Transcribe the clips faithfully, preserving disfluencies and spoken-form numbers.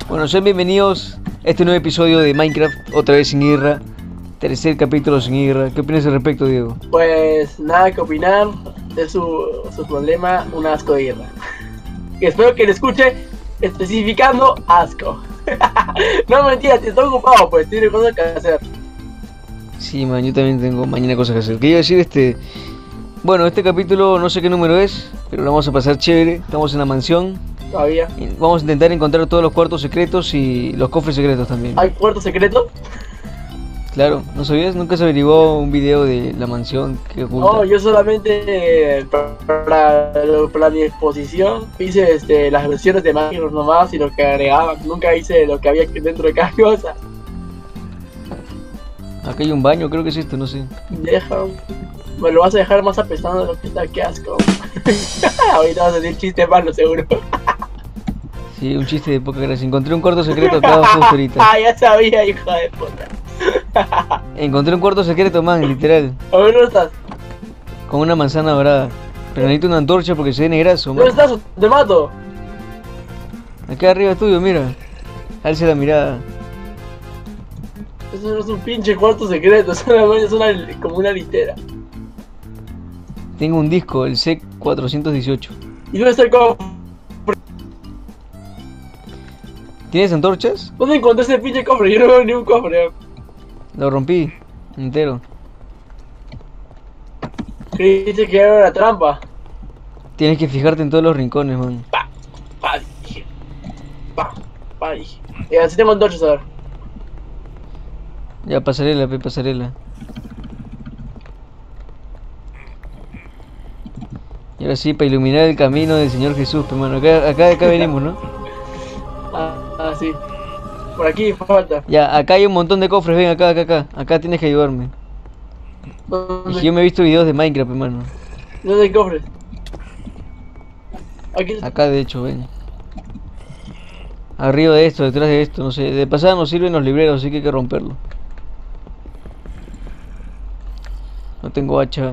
Bueno, sean bienvenidos a este nuevo episodio de Minecraft, otra vez sin Irra. Tercer capítulo sin Irra. ¿Qué opinas al respecto, Diego? Pues nada que opinar, es su, su problema, un asco de Irra. Espero que le escuche especificando asco. No, mentira, estoy ocupado, pues tiene cosas que hacer. Sí, man, yo también tengo mañana cosas que hacer. Quería decir este... Bueno, este capítulo no sé qué número es, pero lo vamos a pasar chévere. Estamos en la mansión. Todavía. Y vamos a intentar encontrar todos los cuartos secretos y los cofres secretos también. ¿Hay puerto secreto? Claro, ¿no sabías? Nunca se averiguó un video de la mansión que oculta. No, yo solamente eh, para, para, para mi exposición hice este, las versiones de Minecraft nomás y lo que agregaban. Nunca hice lo que había dentro de cada cosa. Acá hay un baño, creo que es esto, no sé. Deja... Me lo vas a dejar más apestado de lo que está, qué asco. Ahorita vas a decir chiste malo, seguro. Sí, un chiste de poca gracia. Encontré un cuarto secreto acá justo ahorita. Ah, ya sabía, hija de puta. Encontré un cuarto secreto, man, literal. ¿A dónde no estás? Con una manzana dorada. Pero necesito una antorcha porque se ve negrazo, man. ¿Dónde estás? Te mato. Acá arriba tuyo, mira. Alce la mirada. Eso no es un pinche cuarto secreto, solamente es una, como una litera. Tengo un disco, el C cuatrocientos dieciocho. ¿Y dónde está el cofre? ¿Tienes antorchas? ¿Dónde encontré ese pinche cofre? Yo no veo ni un cofre. Lo rompí, entero. Creíste que era una trampa. Tienes que fijarte en todos los rincones, man. Pa, pa, dije. Pa, pa, dije. Y así tengo antorchas, a ver. Ya, pasarela, pe, pasarela. Y ahora sí, para iluminar el camino del Señor Jesús, pe, mano. Acá, acá, acá venimos, ¿no? Ah, ah, sí. Por aquí falta. Ya, acá hay un montón de cofres, ven acá, acá, acá. Acá tienes que ayudarme. ¿Dónde? Y si yo me he visto videos de Minecraft, hermano. ¿Dónde hay cofres? Aquí. Acá, de hecho, ven. Arriba de esto, detrás de esto, no sé. De pasada nos sirven los libreros, así que hay que romperlo. No tengo hacha.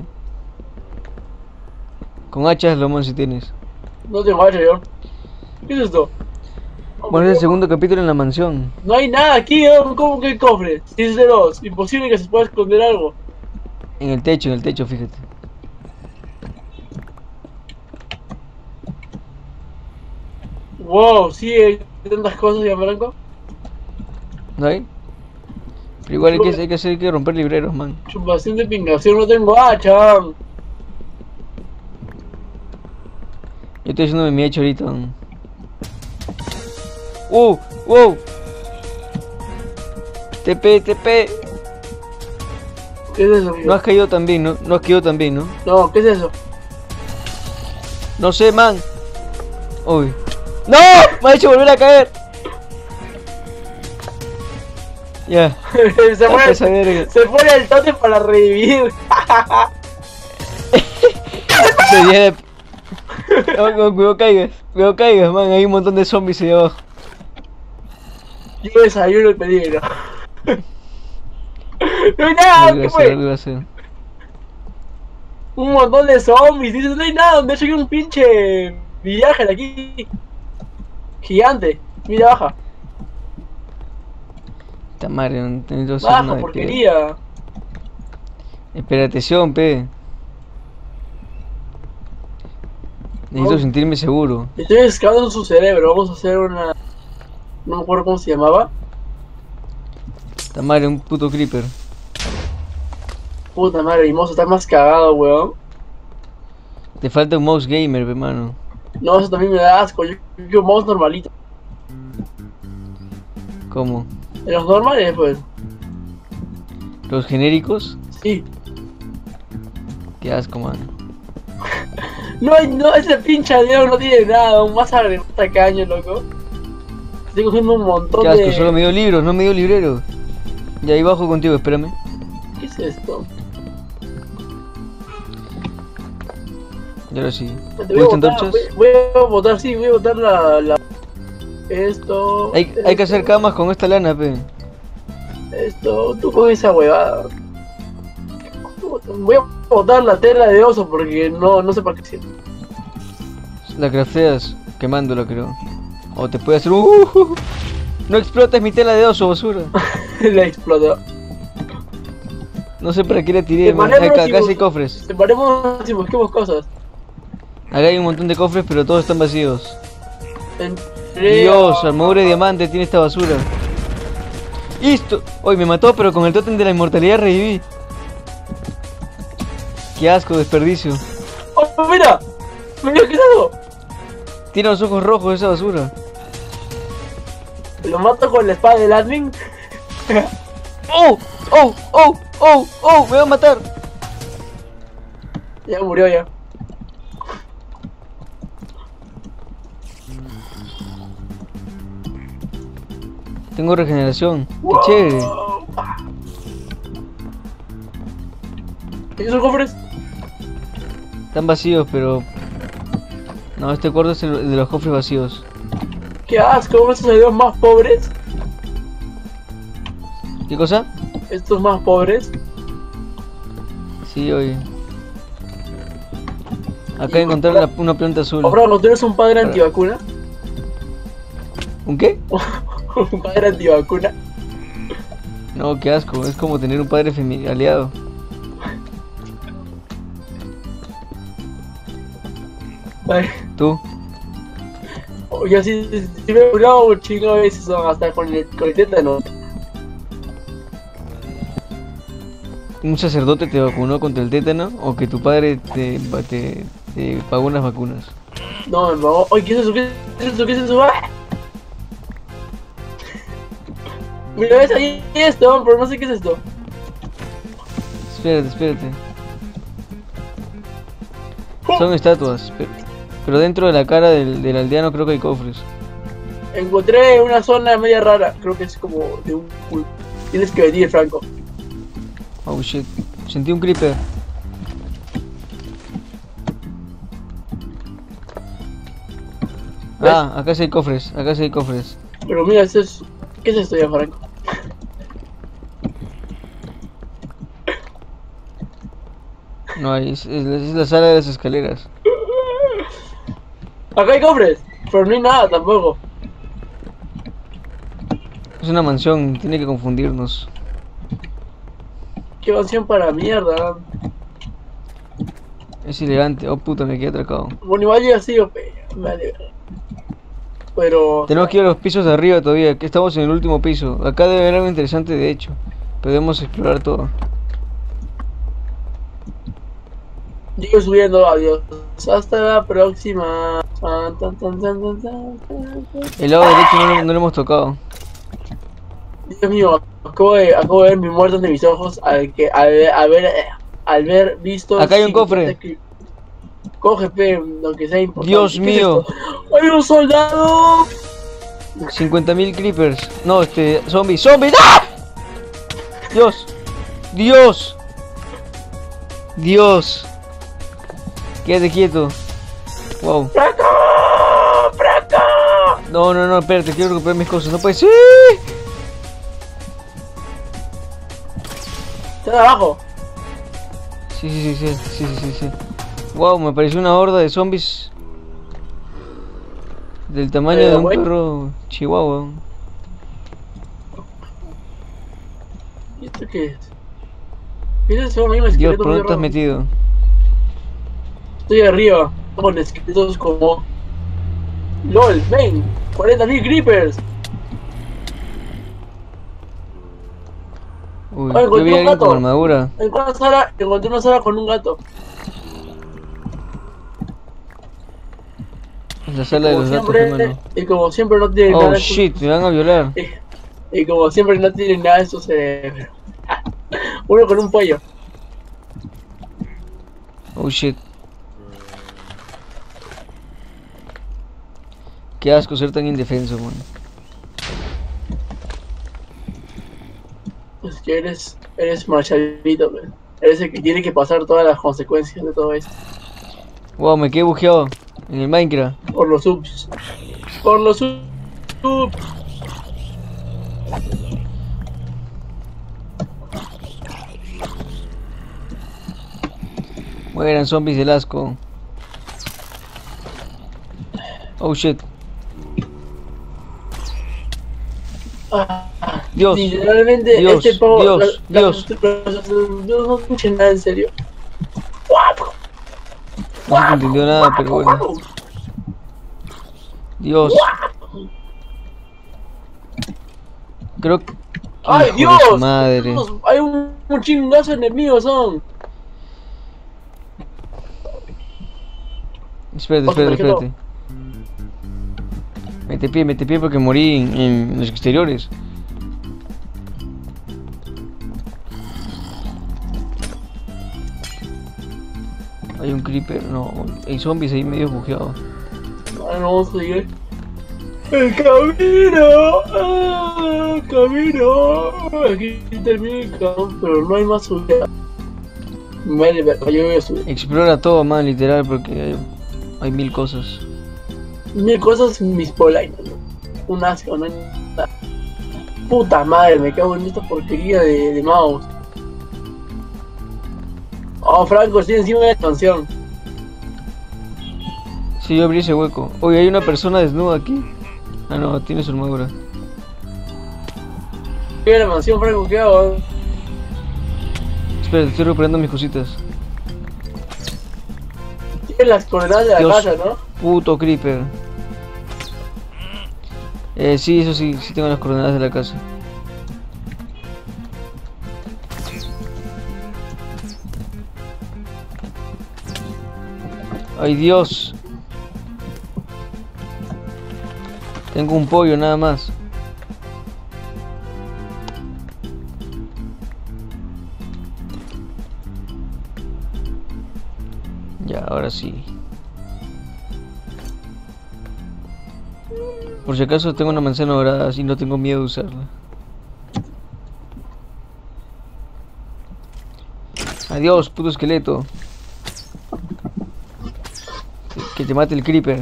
Con hachas, Lomón, si tienes. No tengo hacha yo. ¿Qué es esto? Bueno, es el segundo capítulo en la mansión. No hay nada aquí, ¿no? ¿Cómo que hay cofres? Si es de dos, imposible que se pueda esconder algo. En el techo, en el techo, fíjate. Wow, sí, hay tantas cosas, ya Franco. ¿No hay? Pero igual hay que, hay que hacer, hay que romper libreros, man. Chupación de pingación, no tengo hacha. Yo estoy haciendo mi hacha ahorita. man. ¡Uh! ¡Wow! T P, T P. ¿Qué es eso, amigo? No has caído tan bien, ¿no? No has caído tan bien, ¿no? No, ¿qué es eso? No sé, man. Uy. ¡No! Me ha hecho volver a caer. Ya. se, Ah, pone, esa verga. se pone el tote para revivir. Se viene. No, no, cuidado caigas. Cuidado caigas, man. Hay un montón de zombies ahí abajo. Yo desayuno el peligro. No hay nada, Algo iba ¿qué a hacer, fue? algo iba a hacer. Un montón de zombies, dices, no hay nada, donde hay un pinche viaje de aquí. Gigante, mira, baja. Esta madre, no necesito hacer Baja, nada de porquería. Espérate, atención, pe. Necesito Oh. sentirme seguro. Estoy excavando su cerebro, vamos a hacer una... No me acuerdo cómo se llamaba. Esta madre, un puto creeper. Puta madre, mi mouse está más cagado, weón. Te falta un mouse gamer, pe, mano. No, eso también me da asco, yo quiero un mouse normalito. ¿Cómo? En los normales, pues. ¿Los genéricos? Sí. Qué asco, mano. No hay, no, ese pinche dedo no tiene nada, un más agregado tacaño, loco. Estoy cogiendo un montón Qué asco, de... solo me dio libros, no me dio librero. Ya ahí bajo contigo, espérame. ¿Qué es esto? Y ahora sí. Te voy a ¿Tuviste botar, antorchas? voy, voy a botar, sí, voy a botar la... la... Esto... Hay, hay que hacer esto, camas con esta lana, pe. Esto, tú con esa huevada. Voy a botar la tela de oso porque no, no sé para qué sirve. La crafteas quemándola, creo. O te puede hacer un... No explotes mi tela de oso, basura. La explotó. No sé para qué la tiré, man. Separémonos Acá, y acá sí bus- hay cofres. Separémonos y busquemos cosas. Acá hay un montón de cofres, pero todos están vacíos. Entré Dios, a- armadura de diamante tiene esta basura. ¡Listo! Hoy me mató, pero con el tótem de la inmortalidad reviví. Qué asco, desperdicio. ¡Oh, mira! ¡Mira qué es eso! Tiene los ojos rojos esa basura. Lo mato con la espada del admin. ¡Oh! ¡Oh! ¡Oh! ¡Oh! ¡Oh! ¡Me va a matar! Ya murió ya. Tengo regeneración. ¡Qué Wow. chévere! ¿Esos cofres? Están vacíos, pero... No, este cuarto es el de los cofres vacíos. ¡Qué asco! ¿Cómo estos videos más pobres? ¿Qué cosa? Estos más pobres. Sí, oye. Acá encontré la- una planta azul. Oh, Franco, ¿tú eres un padre antivacuna? ¿Un qué? Un padre antivacuna. No, qué asco. Es como tener un padre femi- aliado. Ay, ¿Tú? oh, yo sí, sí, sí me he curado un chingo de veces, son hasta con el, con el tétano. ¿Un sacerdote te vacunó contra el tétano? ¿O que tu padre te, te, te pagó unas vacunas? No, me pagó. Oye, ¿qué es eso? ¿Qué es eso? ¿Qué es eso? ¡Ah! Mira, ves ahí esto, pero no sé qué es esto. Espérate, espérate. Son estatuas. Pero, pero dentro de la cara del, del aldeano creo que hay cofres. Encontré una zona media rara, creo que es como de un culto. Tienes que venir, Franco. Oh shit. Sentí un creeper. ¿Ves? Ah, acá sí hay cofres. Acá sí hay cofres. Pero mira, esto es... ¿Qué es esto ya, Franco? No hay. Es, es la- es la sala de las escaleras. Acá hay cofres, pero no hay nada tampoco. Es una mansión. Tiene que confundirnos. Qué canción para mierda. Es elegante. Oh puta, me quedé atracado. Bueno, igual yo así, pe, vale. Pero... Tenemos que ir a los pisos de arriba todavía, que estamos en el último piso. Acá debe haber algo interesante de hecho. Podemos explorar todo. Sigo subiendo, adiós. Hasta la próxima. Tan, tan, tan, tan, tan, tan, tan, tan. El lado derecho no, lo- no lo hemos tocado. Dios mío, acabo de, acabo de ver mi muerte ante mis ojos al que al, ver- al ver eh, al ver visto. Acá hay un cincuenta cofre. cri- Coge, pe, lo que sea importante. Dios ¿Qué es mío. esto? ¡Hay un soldado! cincuenta mil creepers. No, este. Zombies. ¡Zombies! ¡Ah! Dios. Dios. Dios. Quédate quieto. Wow. ¡Franco! ¡Franco! No, no, no, espérate, quiero recuperar mis cosas. No puede ser. Está abajo. Sí, sí, sí, sí, sí, sí, sí, sí. Wow, me apareció una horda de zombies. Del tamaño Eh, de un güey. perro chihuahua. ¿Y esto qué es? ¿Qué es eso? Un Dios, esqueleto ¿por muy dónde te has raro. metido? Estoy arriba, con esqueletos como... LOL, ven, cuarenta mil creepers. Uy, Ay, yo vi encontré a un alguien gato. con armadura. Encontré una sala, encontré una sala con un gato. Es la sala de Como los gatos, siempre, hermano. y como siempre no tiene Oh nada en su- shit, me van a violar. y, y como siempre no tiene nada en su cerebro. Uno con un pollo. Oh shit. Qué asco ser tan indefenso, man. Es que eres, eres Marshallito, man. Eres el que tiene que pasar todas las consecuencias de todo esto. Wow, me quedé bugueado en el Minecraft. Por los subs. Por los sub- subs. Mueran zombies del asco. Oh shit. Ah, Dios, literalmente Dios, este pavo, Dios, la- la- Dios. Yo no escuché nada en serio. ¡Guapo! No se entendió nada, pero bueno. ¡Guapo! Dios. Creo que... ¡Ay, hijo de su Dios! madre. Hay un, un chingazo de enemigos, son. Espérate, espérate, espérate. Mete pie, mete pie porque morí en, en los exteriores. Hay un creeper, no, hay zombies ahí medio bugueados. Ahora no vamos a seguir. ¡El camino! ¡Ah, ¡El camino! Aquí termina el camino, pero no hay más subida. Vale, verga, yo voy a subir. Explora todo, man, literal, porque hay, hay mil cosas. Mil cosas mis polainas. Un asco, no hay nada. Puta madre, me cago en esta porquería de, de mouse. Oh, Franco, estoy encima de la expansión. Sí, yo abrí ese hueco. Oye, hay una persona desnuda aquí. Ah, no, tiene su armadura. Estoy en la mansión, Franco, ¿qué hago? Espera, estoy recuperando mis cositas. Tienes las coordenadas de la Dios. casa, ¿no? Puto creeper. Eh, sí, eso sí, sí tengo las coordenadas de la casa. Ay, Dios. Tengo un pollo nada más. Ya, ahora sí. Por si acaso tengo una manzana dorada, así no tengo miedo de usarla. Adiós, puto esqueleto. Que te mate el creeper.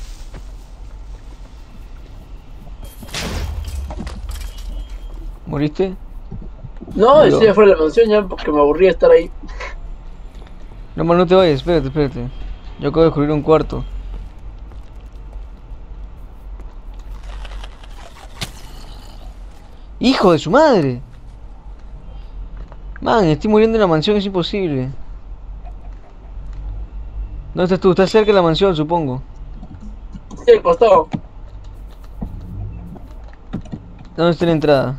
¿Moriste? No, No. estoy afuera de la mansión ya porque me aburría estar ahí. No, man, no te vayas, espérate, espérate. Yo acabo de descubrir un cuarto. ¡Hijo de su madre! Man, estoy muriendo en la mansión, es imposible. ¿Dónde estás tú? Estás cerca de la mansión, supongo. Sí, al costado. ¿Dónde está la entrada?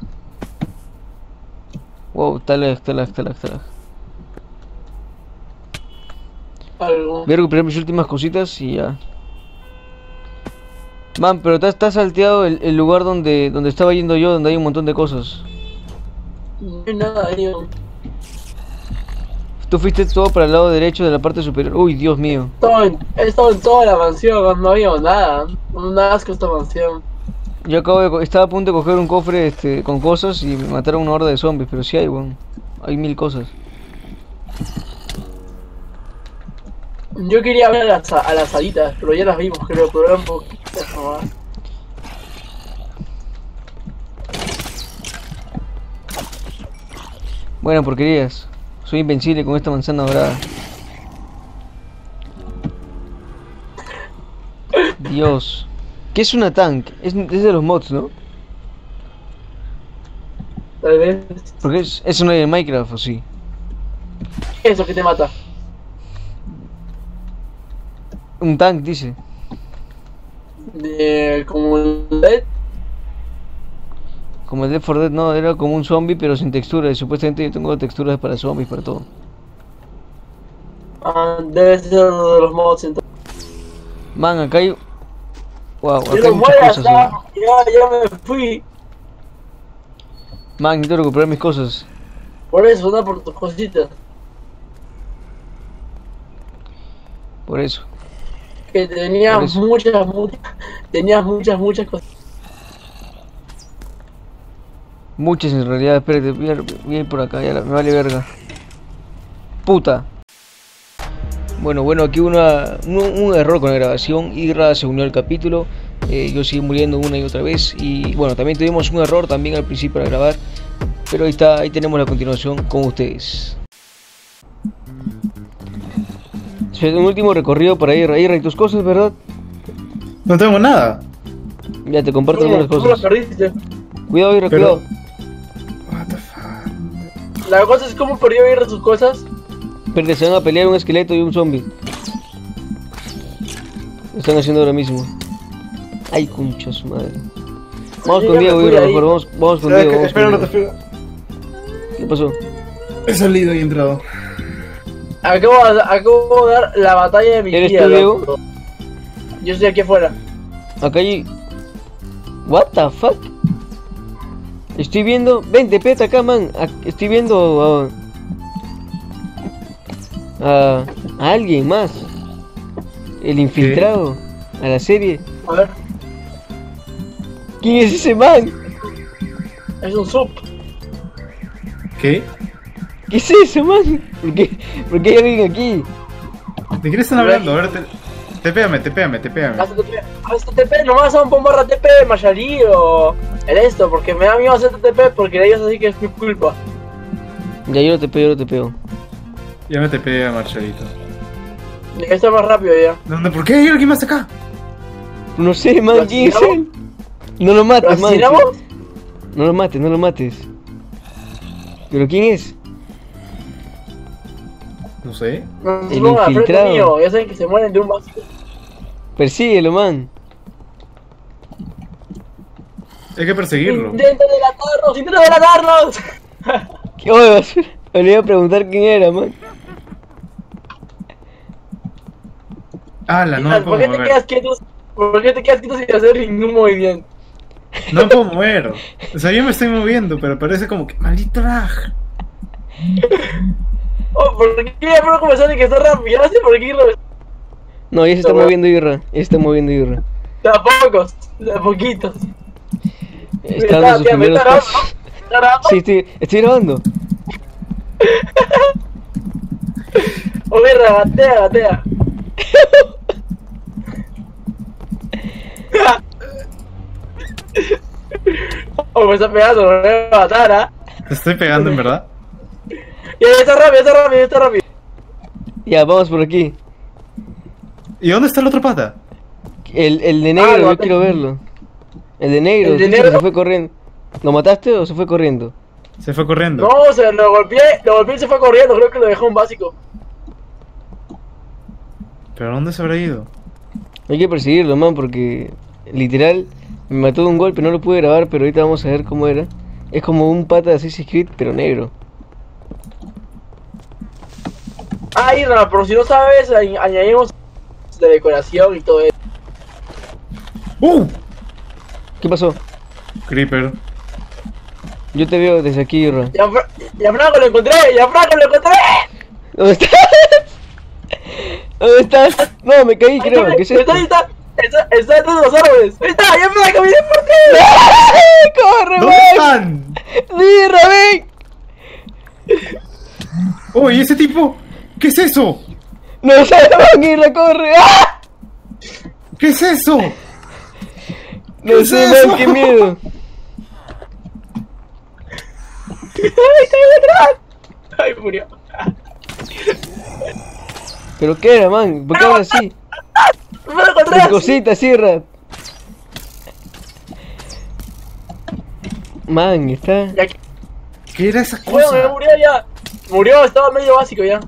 Wow, está lejos, está lejos, está lejos, está lejos. Algo. Voy a recuperar mis últimas cositas y ya. Man, pero está, está salteado el, el lugar donde, donde estaba yendo yo, donde hay un montón de cosas. No hay nada ahí. Tú fuiste todo para el lado derecho de la parte superior. Uy, Dios mío. Estaba en- He estado en toda la mansión, no había nada. Un asco esta mansión. Yo acabo de... co- Estaba a punto de coger un cofre este, con cosas y me mataron una horda de zombies, pero sí hay, weón. Hay mil cosas. Yo quería ver a las, a las haditas, pero ya las vimos, creo, pero eran poquitas nomás. Bueno, porquerías. Soy invencible con esta manzana dorada. Dios. ¿Qué es una tank? Es, es de los mods, ¿no? Tal vez. Porque es, es una de Minecraft, ¿o sí? Eso que te mata. Un tank, dice. De como el Dead. Como el Left four Dead, no, era como un zombie pero sin textura. Y supuestamente yo tengo texturas para zombies, para todo. Ah, debe ser uno de los mods entonces. Man, acá hay... Wow, acá Yo hay no muchas mueras, cosas. ya, ¿no? ya, ya me fui. Man, necesito recuperar mis cosas. Por eso, no por tus cositas. Por eso. Que tenías Por eso. muchas, muchas, tenías muchas, muchas cosas. Muchas en realidad, espérate, voy a, voy a ir por acá, ya la- me vale verga. Puta. Bueno, bueno, aquí una, un, un error con la grabación. Irra se unió al capítulo. eh, yo sigo muriendo una y otra vez. Y bueno, también tuvimos un error también al principio para grabar. Pero ahí está, ahí tenemos la continuación con ustedes. Un último recorrido para Irra. Irra, ¿y tus cosas, verdad? No tengo nada. Ya te comparto ¿Cómo? algunas ¿Cómo las cosas. perdiste? Cuidado, Irra, Pero- cuidado. What the fuck. La cosa es cómo perdió Irra sus cosas. Espérate, se van a pelear un esqueleto y un zombie. Lo están haciendo ahora mismo. Ay, concha su madre. Vamos Sí, con ya me Diego, fui Irra, ahí. mejor, vamos, vamos con Espera, Diego, que- vamos espera, con no te Diego. espero. ¿Qué pasó? He salido y he entrado. Acabo, de- acabo de dar la batalla de mi ¿Eres vida, tú, Diego? loco. Yo estoy aquí afuera. Acá hay... What the fuck? Estoy viendo... Vente, peta acá, man. A- Estoy viendo... A... a... a alguien más. El infiltrado. A la serie. A ver, ¿Quién es ese man? es un sub. ¿Qué? ¿Qué es eso, man? ¿Por qué, ¿Por qué hay alguien aquí? ¿De quién están hablando? A ver, te... tepéame, tepéame, tepéame. Haz T P, haz T P, nomás a un bombarra T P, Mayari o el esto, porque me da miedo hacer T P porque ellos así que es mi culpa. Ya, yo no te pego, yo no te pego. Ya me tepé a Marcharito. Está más rápido ya. ¿Dónde? ¿Por qué hay alguien más acá? No sé, man, ¿Lo ¿quién es asesinamos? él? No lo ¿Lo mates, man. asesinamos? No lo mates, no lo mates. ¿Pero quién es? No sé. No, El no, al frente infiltrado. mío, ya saben que se mueren de un básico. Persíguelo, man. Hay que perseguirlo. Intenta delatarnos, intenta delatarnos. ¿Qué oye, basura? Me le iba a preguntar quién era, man. Ala, no me ¿Por puedo qué te mover. quedas quieto? ¿Por qué te quedas quieto sin hacer ningún movimiento? No me puedo mover. O sea, yo me estoy moviendo, pero parece como que maldito lag. Oh, ¿por qué ya puedo comenzar de que está rápido? Ya sé por qué irlo. No, ya se está No, moviendo Irra. Ya se está moviendo Irra. De a pocos, de a poquitos. Está dando sus Mira, primeros está grabando, pasos. está grabando. Sí, estoy, estoy grabando. Oye, gatea, gatea. Oh, me está pegando, me voy a matar, ¿ah? Te estoy pegando, en verdad. Ya, ya está rápido, ya está rápido, ya está rápido. Ya, vamos por aquí. ¿Y dónde está la otra pata? El, el de Ah, negro, lo yo maté. quiero verlo. El de negro, ¿El de ¿viste que negro? se fue corriendo. ¿Lo mataste o se fue corriendo? Se fue corriendo. No, o sea, lo golpeé, lo golpeé y se fue corriendo, creo que lo dejó un básico. ¿Pero dónde se habrá ido? Hay que perseguirlo, man, porque literal me mató de un golpe, no lo pude grabar, pero ahorita vamos a ver cómo era. Es como un pata de Assassin's Creed, pero negro. Ah, Irra, pero si no sabes, añ- añadimos de decoración y todo eso. ¡Uh! ¿Qué pasó? Creeper. Yo te veo desde aquí, Irra. Ya, Fra- ya Franco lo encontré, ya Franco lo encontré. ¿Dónde estás? ¿Dónde estás? No, me caí, Ahí creo. está, ¿Qué es esto? Está, está, está, está detrás de los árboles. Ahí está, ya Franco, mire por qué. ¡Corre, ¿Dónde man! están? ¡Irra, ven! ¡Oh, y ese tipo! ¿Qué es eso? ¡No sé, man, Irra, corre! ¡Ah! ¿Qué es eso? No ¿Qué es sé, eso? man, qué miedo. Ahí está detrás. Ay, murió. ¿Pero qué era, man? ¿Por qué hablas así? Me lo encontré. Las cositas, Irra. Man, está... Ya que- ¿Qué era esa Bueno, me cosa? murió ya. Murió, estaba medio básico ya.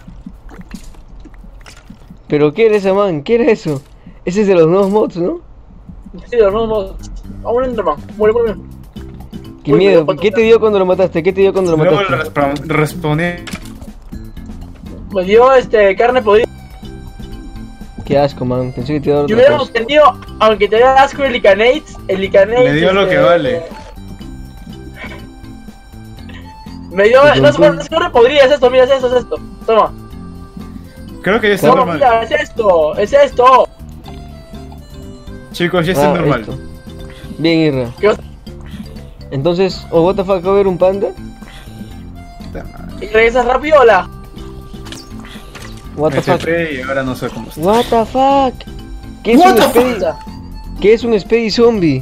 ¿Pero qué era esa, man? ¿Qué era eso? Ese es de los nuevos mods, ¿no? Sí, no, no, no. A un Enderman. Muere, muere. Qué Uy, miedo. me dio ¿Qué te dio cuando lo mataste? ¿Qué te dio cuando lo Luego mataste? respa- respawnea. Me dio este carne podrida. Qué asco, man. Pensé que te iba a dar Yo otra hubiera cosa. entendido, aunque te dé asco el Licanate, el Licanate. Me dio lo este, que vale. Me dio, Pues, no sé pues. cuánto es carne podrida, es esto, mira, es esto, es esto. Toma. Creo que ya está Claro. Toma, normal. mira, es esto, es esto. Chicos, ya está Ah, normal. esto. Bien, Irra. ¿Qué vas- Entonces, ¿o what the fuck, acabo de ver un panda? Puta madre. ¿Y regresas rápido o la? What the Me fuck. sepé y ahora no sé cómo está. What the fuck. ¿Qué es What un the Spady? ¿Qué es un Spady zombie?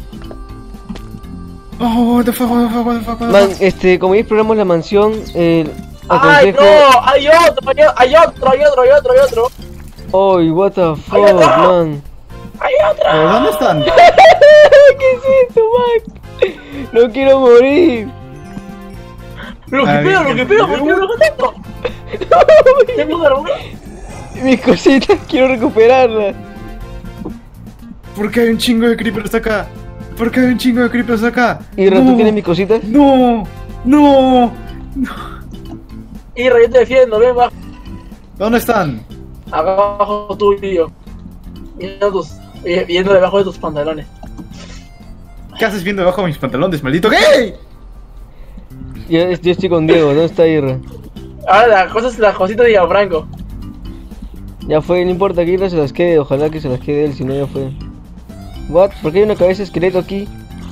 Oh, what the fuck, what the fuck, what the fuck, what the Man, fuck. este, como ya exploramos la mansión, eh, ¡Ay, aconsejo... no! ¡Hay otro, hay otro, hay otro, hay otro, hay otro, hay otro! ¡Ay, what the fuck, otro. man! ¡Hay otro! ¿Pero dónde están? ¿Qué es esto, man? No quiero morir. Lo que A pego, ver, lo que pego, ¿qué? ¿por qué no lo contesto? Tengo una armadura. Mis cositas, quiero recuperarlas. ¿Por qué hay un chingo de creepers acá? ¿Por qué hay un chingo de creepers acá? Irra, ¿tú No, tienes mis cositas? No, no, no. Irra, yo te defiendo, ven bajo. ¿Dónde están? Abajo tuyo. Viendo, tus, viendo debajo de tus pantalones. ¿Qué haces viendo debajo de mis pantalones, maldito gay? Yo, yo estoy con Diego, ¿dónde está Irra? Ahora la cosa es la cosita de Gianfranco. Ya fue, no importa que Irra se las quede, ojalá que se las quede él, si no ya fue. What? ¿Por qué hay una cabeza de esqueleto aquí?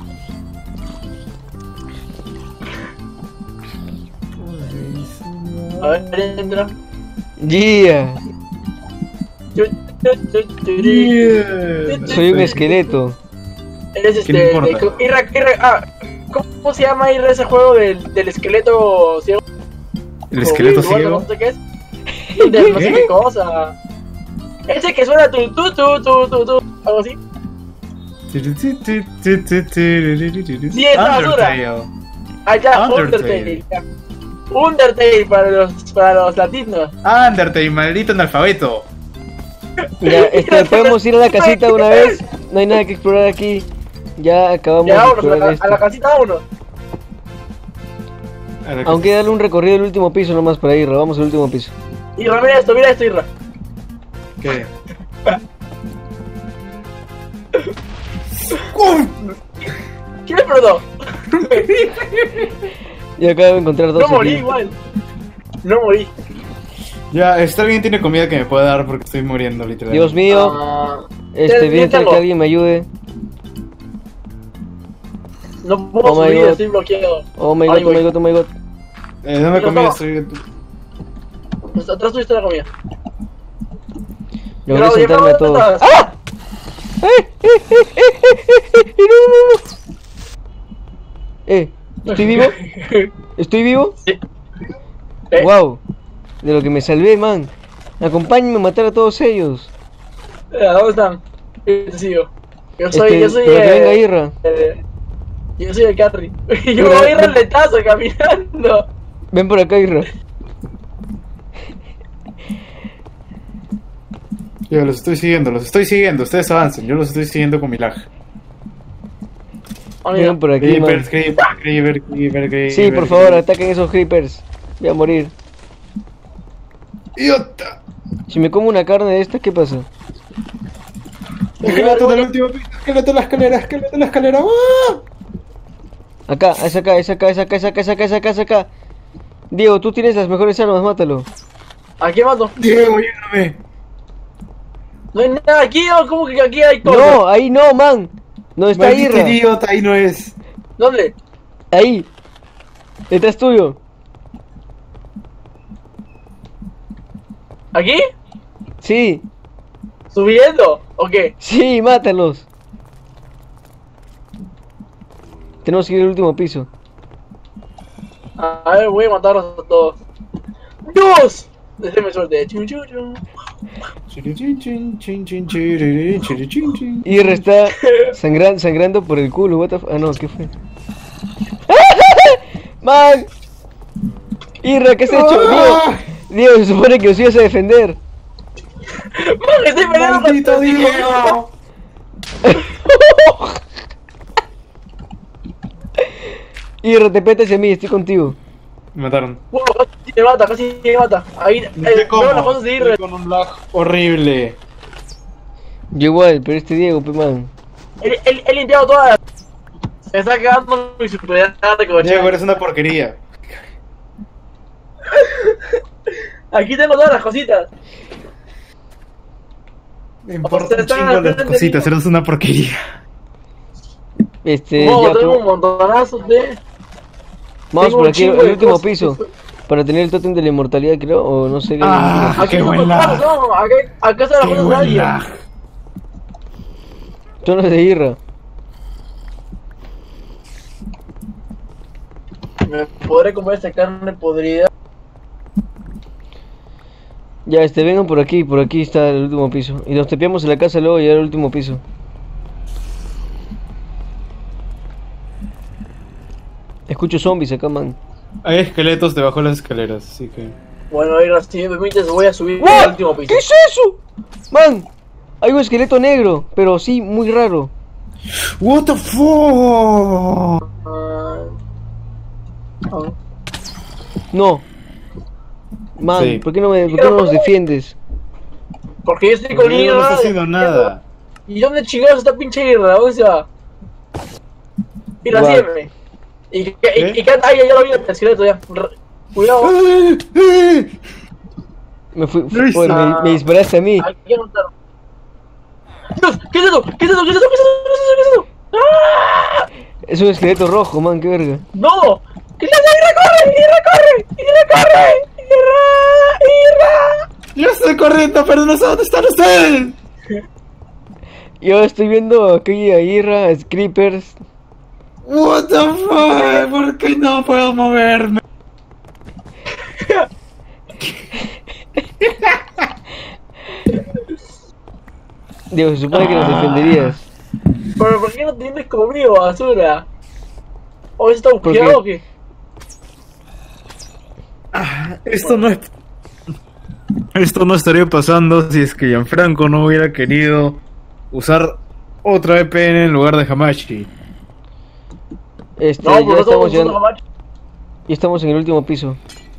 A ver, entra. Yeah, Tu, tu, tu, tu, Yeah. soy un esqueleto. Eres ¿Qué este. le importa? de- Irra, Irra, ah, ¿cómo se llama Irra ese juego del, del esqueleto ciego? ¿El esqueleto O igual, ciego? No sé qué es. De no sé qué cosa. Ese que suena tu tu tu tu tu tu. Algo así. Sí, es basura. Allá, Undertale. Undertale. ya. Undertale para los, para los latinos. Undertale, maldito analfabeto. Ya, este, podemos ir a la casita de una vez. No hay nada que explorar aquí. Ya acabamos Ya de vámonos a explorar la, esto. a la casita vámonos. Aunque darle un recorrido del último piso nomás para ir, vamos al último piso. Irra, mira esto, mira esto, Irra. ¿Qué? ¿Quién me perdón? Y acabo de encontrar dos No morí aquí. igual. No morí. Ya, está alguien tiene comida que me pueda dar porque estoy muriendo, literalmente. Dios mío, Ah, este, yo bien que tengo. alguien me ayude. No puedo Oh my subir, God. estoy bloqueado. Oh my Ahí god, oh my voy. god, oh my god. Eh, dame Yo comida, no. estoy... Pues atrás tuviste la comida. Logré Bravo, ya saltarme a me todos. matas. ¡Ah! ¡Eh! ¡Eh! ¡Eh! ¡Eh! ¡Eh! ¡Eh! ¡No, no, no! Eh, ¿estoy vivo? ¿Estoy vivo? Sí. ¿Eh? Wow, de lo que me salvé, man. Acompáñenme a matar a todos ellos. Eh, ¿a ¿Dónde están? Yo te sigo. Yo soy, Este, yo soy pero que eh, venga Irra. eh, yo soy el Carry. Yo Pero- voy a ir al letazo caminando. Ven por acá, Irra. Yo los estoy siguiendo, los estoy siguiendo, ustedes avancen, yo los estoy siguiendo con mi lag. Oh, mira. Ven por aquí, man. Creeper, creeper, creeper, creeper, creeper. Sí, por favor, ataquen esos creepers. Voy a morir. ¡Idiota! Si me como una carne de estas, ¿qué pasa? Esqueleto del último piso, esqueleto de la escalera, esqueleto de la escalera. ¡Ah! Acá, es acá, es acá, es acá, es acá, es acá, es acá, es acá. Diego, tú tienes las mejores armas, mátalo. ¿A quién mato? Diego, ayúdame. No hay nada aquí, ¿o? ¿Cómo que aquí hay todo? No, ahí no, man. No está Maldito Irra. idiota, ahí no es. ¿Dónde? Ahí. Detrás tuyo. ¿Aquí? Sí, ¿Subiendo? ¿O qué? sí, mátalos. Tenemos que ir al último piso. A ver, voy a matarlos a todos. ¡Dios! Déjeme suerte. Chum, chum, chum. Irra está sangran- sangrando por el culo. What the f- ah, no, ¿qué fue? Man. Irra, ¿qué has hecho? Diego, Diego, se supone que nos ibas a defender. ¡Man, estoy peleando ¡Maldito contra- Diego! Irra, te peta hacia mí, estoy contigo. Me mataron. Wow, casi me mata, casi me mata. Ahí, eh, No sé cómo, veo las cosas de Irra. estoy con un lag horrible. Yo igual, pero este Diego, pe man. He, he- he limpiado todas. Me está quedando mi superioridad de coche. Diego, eres una porquería. Aquí tengo todas las cositas. Me importa sea, un está chingo las enfrente cositas, mío. eres una porquería. Este, Wow, ya, tengo pero- un montonazo de. vamos tengo por un aquí, chingo el de último cosas. piso. Para tener el tótem de la inmortalidad, creo, o no sé qué. Ah, Aquí qué tengo buen montonazo, lag. no, acá, acá están las Qué cosas de buen alguien. lag. Son los de Irra. Me podré comer esta carne podrida. Ya, este, vengan por aquí, por aquí está el último piso. Y nos tepeamos en la casa luego y llegar al último piso. Escucho zombies acá, man. Hay esqueletos debajo de las escaleras, así que... Bueno, Irra, si me permites, voy a subir ¡Wow! al último piso. ¿Qué es eso? Man, hay un esqueleto negro, pero sí, muy raro. What the fuck? Ah, ah. No. Man, Sí. ¿por qué no, me, ¿por qué no nos defiendes? Porque yo estoy con Porque yo no Irra. está haciendo nada. ¿Y dónde chingados está pinche Irra? ¿Dónde se va? Irra, Guau. sígueme. Y que ¿Qué? y, y, ay, ya lo vi el esqueleto ya. R- Cuidado. Me fui, Lo hice. oye, me, me disparaste a mí. Aquí no está. Dios, ¿qué es eso? ¿Qué es eso? ¿Qué es eso? ¿Qué es eso? ¿Qué es eso? ¿Qué es eso? ¡Ah! Es un esqueleto rojo, man, qué verga. ¡No! ¿Qué es eso? ¡Irra, corre! ¡Irra, corre! ¡Irra, corre! ¡Irra! ¡Irra! Yo estoy corriendo, pero no sé dónde están ustedes. Yo estoy viendo aquí a Irra, Creepers. What the fuck? ¿Por qué no puedo moverme? Digo, se supone que nos defenderías. ¿Pero por qué no tienes conmigo, basura? ¿O está ¿Por qué? buscado o qué? Esto no es... Esto no estaría pasando si es que Gianfranco no hubiera querido usar otra V P N en lugar de Hamachi. Este, No, ya pues no estamos estamos llegando- usando Hamachi. ya estamos en el último piso.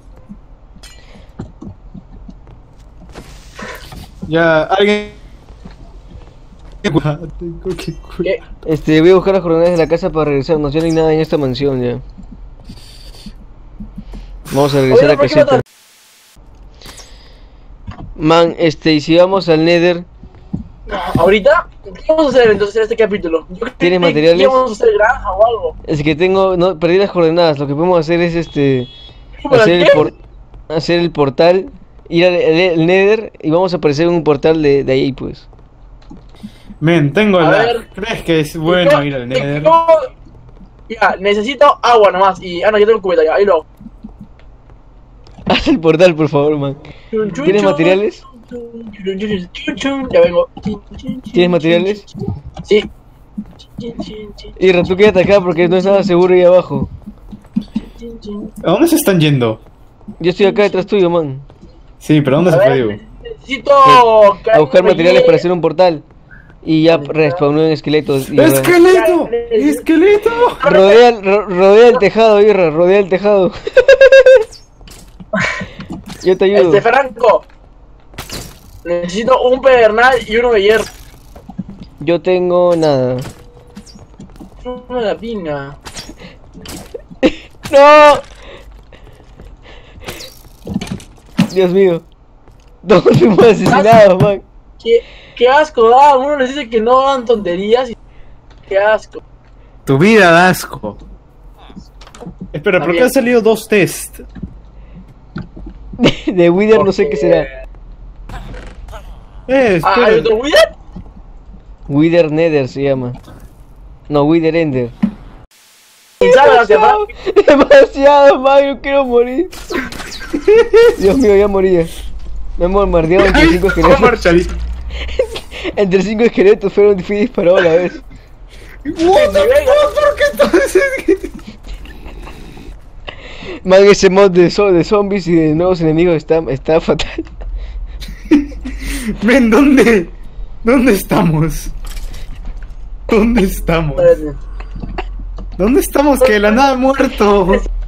Ya, alguien... Tengo que cu- ¿Qué? Este, voy a buscar las coordenadas de la casa para regresarnos. Ya no hay nada en esta mansión ya. Vamos a regresar Oye, a ¿por qué no casita. Man, este, y si vamos al Nether, ¿Ahorita? ¿Qué vamos a hacer entonces en este capítulo? Yo creo ¿Tienes que- materiales? ¿Qué vamos a hacer? ¿Granja o algo? es que tengo, no, perdí las coordenadas. Lo que podemos hacer es este, ¿Para hacer el, qué? por- hacer el portal, ir al, al- al Nether y vamos a aparecer en un portal de, de ahí, pues. Men, tengo A la... ver. ¿Crees que es ¿Y bueno cómo- ir al y Nether? cómo- Ya, necesito agua nomás. Y, ah, no, yo tengo cubeta ya, ahí lo. Haz el portal, por favor, man. Chun, chun, ¿Tienes chun, materiales? chun, chun, chun, chun, chun, ya vengo. Chun, chun, chun, ¿Tienes materiales? Sí. Chun, chun, chun, Irra, tú quédate acá porque no estaba seguro ahí abajo. chun, chun. ¿A dónde se están yendo? Yo estoy acá detrás tuyo, man. Sí, pero ¿a dónde A se fue, ver, digo? necesito. A buscar carne materiales para rellena. hacer un portal. Y ya respawnó en esqueletos. Irra. ¡Esqueleto! ¡Esqueleto! Rodea, el- ro- rodea el tejado, Irra, rodea el tejado. Yo te ayudo. Este Franco. Necesito un pedernal y uno de hierro. Yo tengo nada. Una de la pinga. ¡No! Dios mío. Todos fuimos asesinados, man. Qué, qué asco da. Uno les dice que no hagan tonterías y. Qué asco. Tu vida da asco. Espera, ¿por qué También. han salido dos test? De Wither no sé qué será. Eh, Ah, espera. ¿hay otro Wither? Wither Nether se llama. No, Wither Ender. ¿Sabes hacia atrás? Demasiado, man, yo quiero morir. Dios mío, ya moría. Me hemos bombardeado entre cinco ¿Cómo esqueletos. marchalito? Entre cinco esqueletos fueron fui disparado a la vez. What the fuck, ¿por qué entonces? Man, ese mod de, zo- de zombies y de nuevos enemigos está, está fatal. Men, ¿dónde? ¿Dónde estamos? ¿Dónde estamos? Espérate. ¿Dónde estamos? Que de la nada he muerto.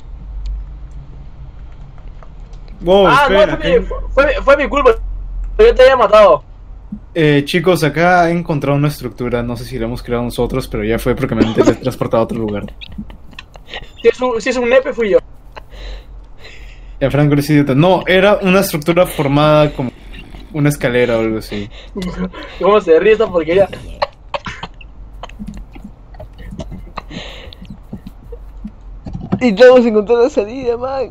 Wow, Ah, no, espera. fue, mi- fue, fue mi culpa. Yo te había matado. Eh, chicos, acá he encontrado una estructura. No sé si la hemos creado nosotros, pero ya fue porque me he transportado a otro lugar. Si es un, si es un nepe, fui yo. Ya, Franco eres idiota. No, era una estructura formada como una escalera o algo así. ¿Cómo se ríe esta porquería? Intentamos encontrar la salida, man.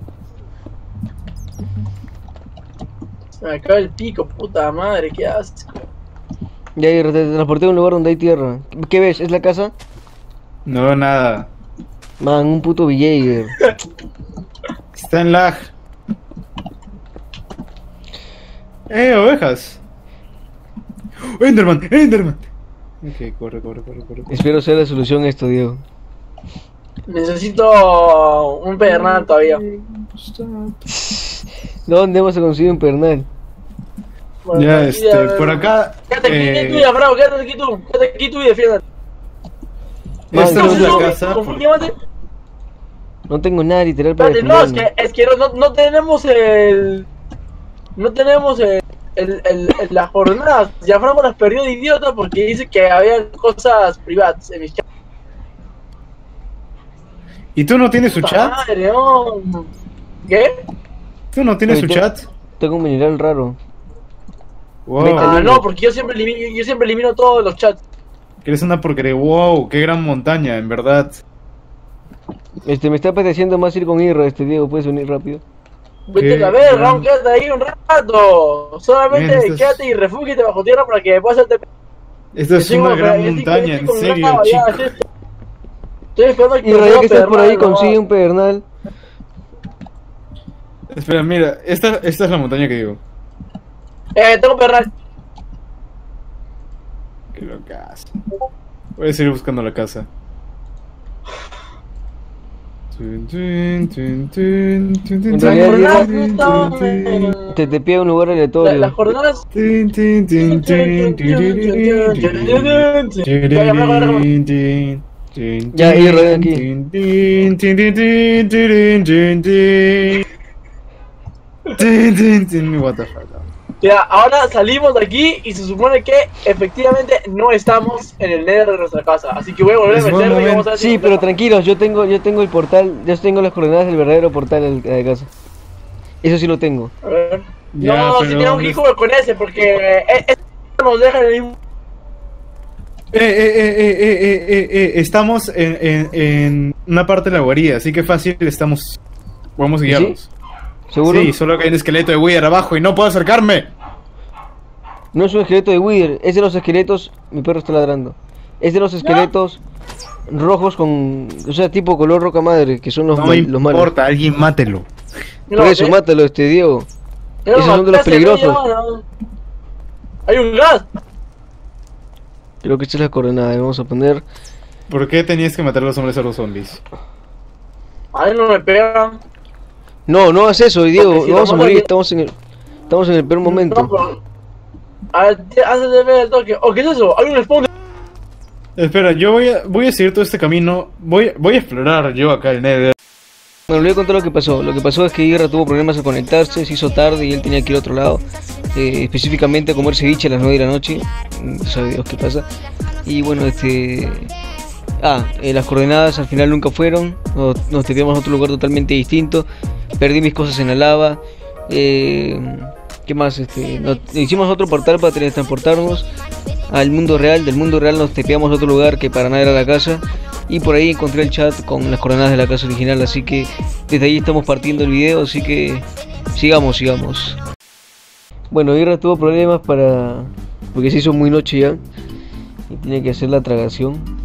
Se me acaba el pico, puta madre, ¿qué haces? Ya, Irra, te transporté a un lugar donde hay tierra. ¿Qué ves? ¿Es la casa? No veo nada. Man, un puto villager. Está en lag. Eh, ovejas. Enderman, Enderman. Ok, corre, corre, corre, corre. corre. Espero sea la solución a esto, Diego. Necesito un pedernal todavía. ¿Dónde hemos conseguido un pernal? Bueno, Ya, aquí, este, a ver. por acá. Quédate aquí, eh, tú, ya, bravo, quédate aquí tú. Quédate aquí tú y defiéndete. esta Man, es no, la no, casa. por- Confúndete. No tengo nada literal para Espérate, no, es defenderme. que, es que no, no tenemos el. No tenemos el. El, el, el- las jornadas. Ya Franco las perdió de idiota porque dice que había cosas privadas en mis chats. ¿Y tú no tienes su Puta chat? madre, no. ¿Qué? ¿Tú no tienes su Oye, chat? Tengo un mineral raro. Wow. Vete al- Ah, lindo. no, porque yo siempre elimino, yo siempre elimino todos los chats. Que eres una porquería. Wow, qué gran montaña, en verdad. Este, me está apeteciendo más ir con Irra, este Diego, ¿puedes venir rápido? Vete a la Qué verga, gran- aún quédate ahí un rato. Solamente Bien, esto es- quédate y refúgiate bajo tierra para que puedas hacerte. Esto es Estoy una como- gran estoy- montaña, estoy en con serio, grado, ya, chico. estoy- Estoy esperando que Irra, ya que estás por ahí, pedernal, consigue no. un pedernal. Espera, mira, esta, esta es la montaña que digo. Eh, tengo pedernal. Qué locas. Voy a seguir buscando la casa. Tun, tun, tun, tun, tun, tun, En tun, realidad, tun, Irra- tun, tun, tun. Te te pide un lugar La- aleatorio. Las coordenadas. Tin, tin, tin, tin, tin, tin, tin, tin, tin, tin, Ya, tin, Irra, ven aquí. tin, tin, tin, tin, tin, tin, tin, tin. Tin, tin, tin, what the fuck. Ya, ahora salimos de aquí y se supone que efectivamente no estamos en el nether de nuestra casa. Así que voy a volver a Es buen meterme y momento. vamos a ver si Sí, pero encontramos. tranquilos, yo tengo, yo tengo el portal, yo tengo las coordenadas del verdadero portal al- de casa. Eso sí lo tengo. A ver. Ya, no, si pero tenemos que ir como con ese porque eh, eh, nos deja en el mismo. Eh, eh, eh, eh, eh, eh, eh, eh, estamos en, en, en una parte de la guarida, así que fácil estamos. Podemos guiarnos. ¿Seguro? Sí, solo que hay un esqueleto de Wither abajo y no puedo acercarme. No es un esqueleto de Wither, es de los esqueletos. Mi perro está ladrando. Es de los esqueletos rojos con. O sea, tipo color roca madre, que son los, No mal- me los malos. importa, alguien mátelo. Por eso, mátalo, este Diego. Esos son de los peligrosos. Hay un gas. Creo que esta es la coordenada. Vamos a poner. ¿Por qué tenías que matar a los hombres a los zombies? A mí no me pegan. No, no hagas eso, Diego. Porque si No vamos a lo morir. matan- Estamos en el. Estamos en el peor No, momento. pero- A ver, antes de ver el toque. Oh, ¿qué es eso? Hay un spawn. de- Espera, yo voy a, voy a seguir todo este camino. Voy, voy a explorar yo acá el Nether. Bueno, le voy a contar lo que pasó. Lo que pasó es que Irra tuvo problemas al conectarse, se hizo tarde y él tenía que ir a otro lado. Eh, específicamente a comer ceviche a las nueve de la noche. No sabe Dios qué pasa. Y bueno, este. Ah, eh, las coordenadas al final nunca fueron. Nos, nos teníamos a otro lugar totalmente distinto. Perdí mis cosas en la lava. Eh, ¿Qué más? Este, nos- hicimos otro portal para teletransportarnos al mundo real. Del mundo real nos tepeamos a otro lugar que para nada era la casa. Y por ahí encontré el chat con las coordenadas de la casa original. Así que desde ahí estamos partiendo el video. Así que sigamos, sigamos. Bueno, Irra tuvo problemas para. Porque se hizo muy noche ya. Y tiene que hacer la tragación.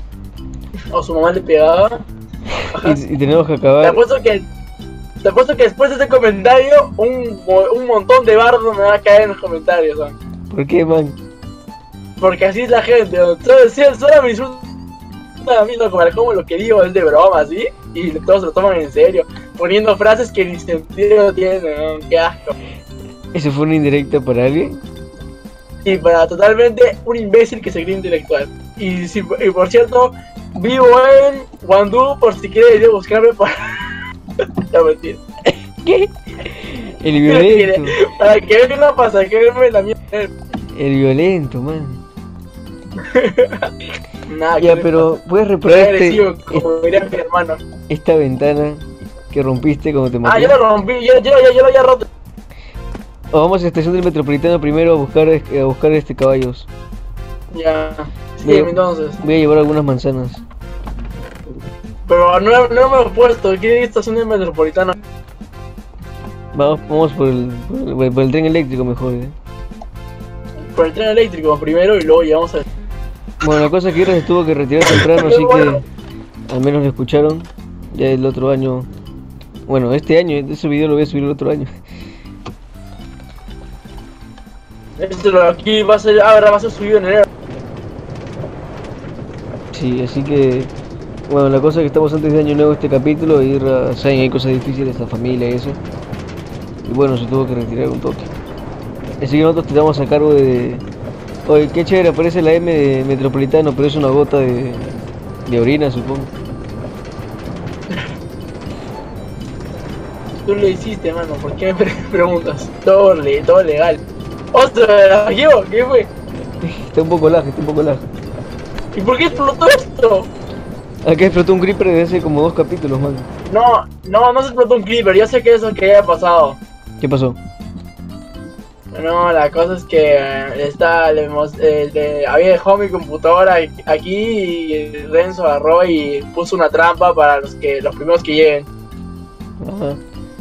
O su mamá le pegaba. Y, y tenemos que Te acabar. apuesto que. Te apuesto que después de este comentario, un, mo- un montón de bardos me va a caer en los comentarios, ¿no? ¿Por qué, man? Porque así es la gente, ¿no? Solo, solo, solo me insultan a mí, ¿no? Como, como lo que digo es de broma, ¿sí? Y todos se lo toman en serio, poniendo frases que ni sentido tienen, ¿no? Qué asco. ¿Eso fue una indirecta para alguien? Y para totalmente un imbécil que se cree intelectual. Y, si, y por cierto, vivo en Guandú por si quiere ir a buscarme para... No, mentira. ¿Qué? El violento. Para que venga una pasajera en la mierda. El violento, man. Nada, Ya, que pero puedes Soy reparar agresivo, este, como diría mi hermano. esta ventana que rompiste cuando te Ah, maté. yo lo rompí, yo, yo, yo, yo lo había roto. O vamos a la estación del Metropolitano primero a buscar, a buscar este caballos. Ya. Sí, Bien. entonces. Voy a llevar algunas manzanas. Pero no, no me lo he puesto. ¿Qué estación de metropolitana? Vamos, vamos por, el, por, el, por el tren eléctrico mejor, eh. Por el tren eléctrico primero y luego llegamos a. Bueno, la cosa es que Irra se tuvo que retirar temprano, así que al menos lo escucharon. Ya el otro año. Bueno, este año, ese video lo voy a subir el otro año. Este lo de aquí va a ser. Ahora va a ser subido en enero. Sí, así que Bueno, la cosa es que estamos antes de Año Nuevo este capítulo, y Irra, saben, hay cosas difíciles, la familia y eso. Y bueno, se tuvo que retirar un toque. Así que nosotros te damos a cargo de... Oye, qué chévere, aparece la M de Metropolitano, pero es una gota de, de orina, supongo. Tú lo hiciste, mano, ¿por qué me pre- preguntas? Todo, le- todo legal. ¡Ostras! ¿Yo? ¿Qué fue? Está un poco lag, está un poco lag. ¿Y por qué explotó esto? Acá explotó un creeper desde hace como dos capítulos, man. No, no, no se explotó un creeper, yo sé que eso que haya pasado. ¿Qué pasó? No, la cosa es que eh, está, le mos- eh, le- había dejado mi computadora aquí y Renzo agarró y puso una trampa para los que los primeros que lleguen. Ajá.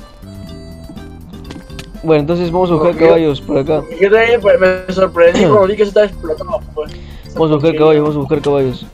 Bueno, entonces vamos a buscar Porque yo- caballos por acá. Yo también pues, me sorprendí cuando vi que eso estaba explotado. Pues. Vamos a buscar caballos, vamos a buscar caballos.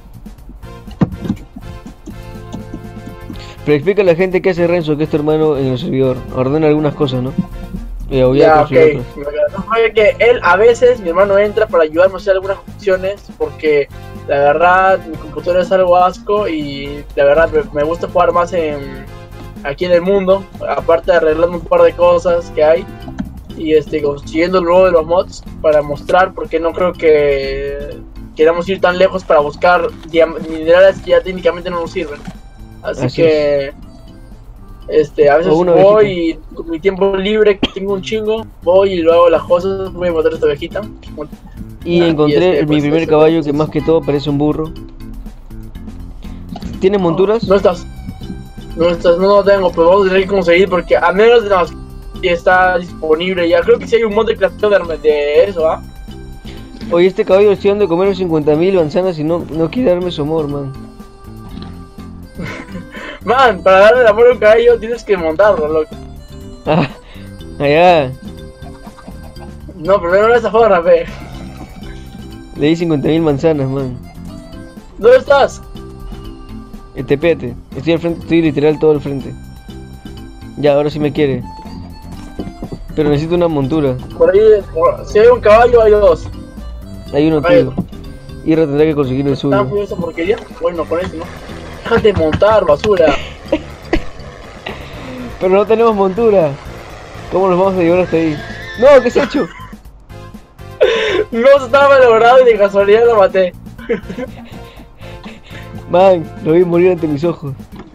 Pero explica a la gente qué hace Renzo, que es tu hermano en el servidor. Ordena algunas cosas, ¿no? Y voy a Ya, ok. construir otras. No sabe que él a veces, mi hermano entra para ayudarme a hacer algunas funciones porque la verdad mi computadora es algo asco y la verdad me, me gusta jugar más en aquí en el mundo, aparte de arreglando un par de cosas que hay y este consiguiendo luego de los mods para mostrar porque no creo que queramos ir tan lejos para buscar diam- minerales que ya técnicamente no nos sirven. Así, Así que este, a veces O una voy y con mi tiempo libre, que tengo un chingo, voy y luego hago las cosas, voy a matar a esta ovejita. Y Ah, encontré y este, mi pues, primer ese- caballo que más que todo parece un burro. ¿Tienes monturas? No estás. No estás, no lo tengo, pero vamos a tener que conseguir porque a menos de las que está disponible ya. Creo que sí hay un mod de crafteo de, de eso, ¿ah? Oye, este caballo estoy dando de comer cincuenta mil manzanas y no, no quiere darme su amor, man. Man, para darle el amor a un caballo tienes que montarlo, loco. Ah, allá. No, primero no esa forma, fe. Le di cincuenta mil manzanas, man. ¿Dónde estás? Este, espérate. Estoy al frente, estoy literal todo al frente. Ya, ahora sí me quiere. Pero necesito una montura. Por ahí, por- si hay un caballo, hay dos. Hay uno Ahí. tuyo. Ira tendrá que conseguir el ¿Están suyo. frío esa porquería? Bueno, con eso, ¿no? Déjate montar, basura. Pero no tenemos montura. ¿Cómo nos vamos a llevar hasta ahí? No, ¿qué se ha hecho? No estaba logrado y de casualidad lo maté. Man, lo vi morir ante mis ojos.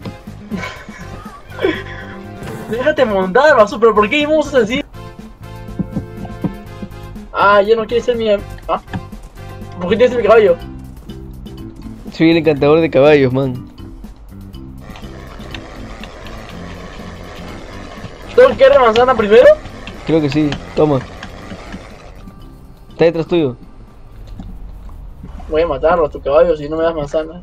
Déjate montar, basura, pero ¿por qué íbamos así? Ah, ya no quiere ser mi... ¿Ah? ¿Por qué tienes ser mi caballo? Soy el encantador de caballos, man. ¿Tengo que dar manzana primero? Creo que sí. Toma. Está detrás tuyo. Voy a matarlo a tu caballo si no me das manzanas.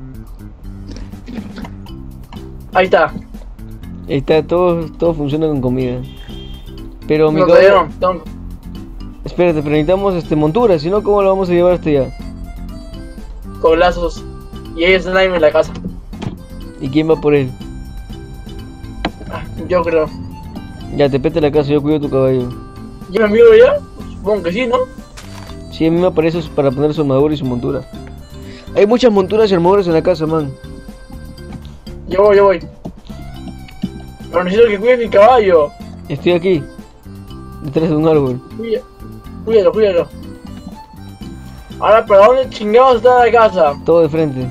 Ahí está. Ahí está, todo, todo funciona con comida. Pero mi No te caballo... dieron. Tengo- Espérate, pero necesitamos este, montura, si no, ¿cómo lo vamos a llevar hasta allá? Con lazos. Y ahí está nadie en la casa. ¿Y quién va por él? Ah, yo creo. Ya, te pete la casa, yo cuido tu caballo. ¿Yo me envío ya? Supongo que sí, ¿no? Sí, a mí me aparece eso para poner su armadura y su montura. Hay muchas monturas y armaduras en la casa, man. Yo voy, yo voy. Pero necesito que cuides mi caballo. Estoy aquí, detrás de un árbol. Cuida- Cuídalo, cuídalo. Ahora, ¿para dónde chingados está la casa? Todo de frente.